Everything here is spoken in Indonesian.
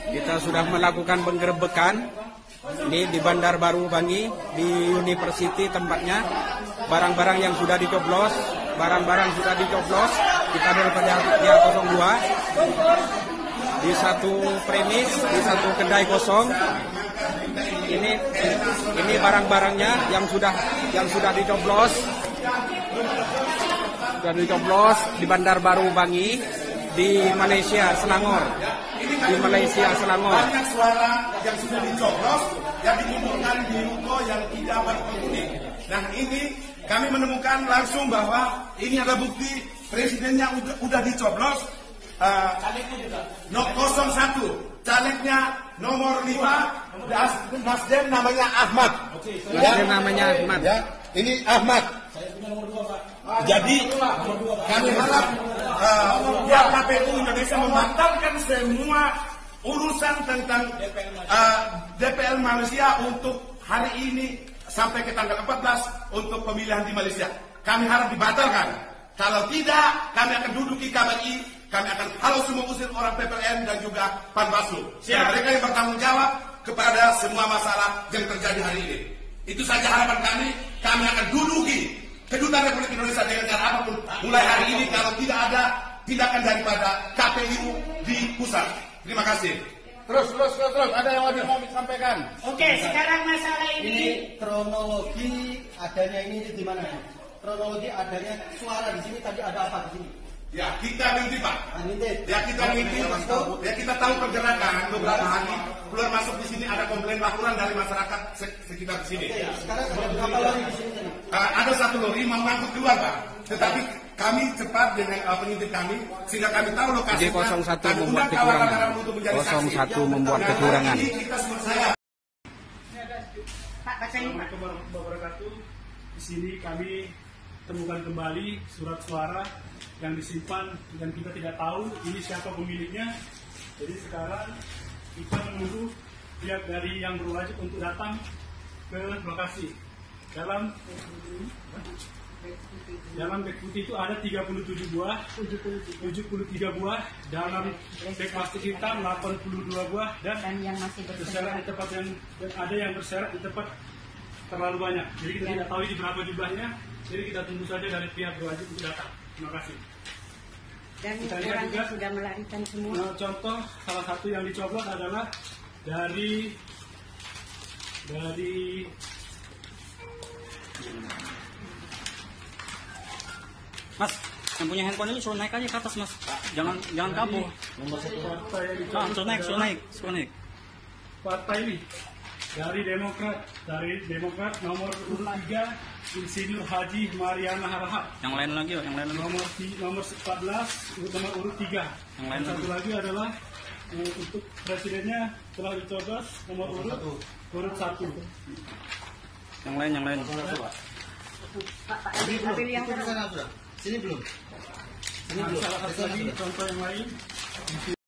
Kita sudah melakukan penggerebekan ini di Bandar Baru Bangi, di University tempatnya. Barang-barang yang sudah dicoblos, kita daripada pihak 02 di satu premis, di satu kedai kosong. Ini barang-barangnya yang sudah dicoblos di Bandar Baru Bangi di Malaysia Selangor. Banyak suara yang sudah dicoblos yang dikumpulkan di ruko yang tidak berpenghuni. Nah, ini kami menemukan langsung bahwa ini ada bukti presidennya udah dicoblos. No 01 calegnya nomor 5 Nasdem namanya Ahmad. Ya, ini Ahmad. Jadi kami harap pihak KPU Indonesia membatalkan semua urusan tentang DPL Malaysia untuk hari ini sampai ke tanggal 14 untuk pemilihan di Malaysia. Kami harap dibatalkan. Kalau tidak, kami akan duduki KBI, kami akan halau semua usir orang PPN dan juga Panwaslu. Mereka yang bertanggung jawab kepada semua masalah yang terjadi hari ini. Itu saja harapan kami. Kami akan duduki Kedutaan Republik Indonesia dengan cara apapun mulai hari ini kalau tidak ada tindakan daripada KPU di pusat. Terima kasih. Terus. Ada yang lagi mau disampaikan? Oke, sekarang masalah ini kronologi adanya ini di mana? Kronologi adanya suara di sini tadi ada apa di sini? Ya, kita ngintip, Pak. Ya, kita ngintip. Ya, kita tahu pergerakan beberapa hari keluar masuk di sini ada komplain laporan dari masyarakat sekitar di sini. Oke, sekarang ada berapa lori di sini? Ada satu lori mau mengangkut keluar, Pak. Tetapi kami cepat dengan pengintip kami sehingga kami tahu lokasi. Jadi 01 membuat kecurangan. 01 membuat kecurangan. Assalamualaikum warahmatullahi wabarakatuh. Di sini kami temukan kembali surat suara yang disimpan dan kita tidak tahu ini siapa pemiliknya. Jadi sekarang kita menunggu pihak dari yang berwajib untuk datang ke lokasi. Dalam beg putih itu ada 37 buah, 73 buah, dalam beg plastik hitam 82 buah dan yang masih berserakan di tempat yang ada yang berserakan di tempat terlalu banyak. Jadi kita tidak tahu ini berapa jumlahnya. Jadi kita tunggu saja dari pihak berwajib untuk datang. Terima kasih. Dan kita lihat juga sudah melarikan semua. Contoh salah satu yang dicoblos adalah dari Mas, yang punya handphone ini suruh naik aja ke atas, Mas. Jangan kabur. Suruh naik. Partai ini dari Demokrat nomor urut 3 Insinyur Haji Mariana Harahap. Yang lain lagi. Nomor 14 nomor urut 3. Yang lain satu lagi adalah untuk presidennya telah dicoblos nomor urut 1. Yang lain. Pak Adil yang Sini belum. Salah satu lagi contoh yang lain.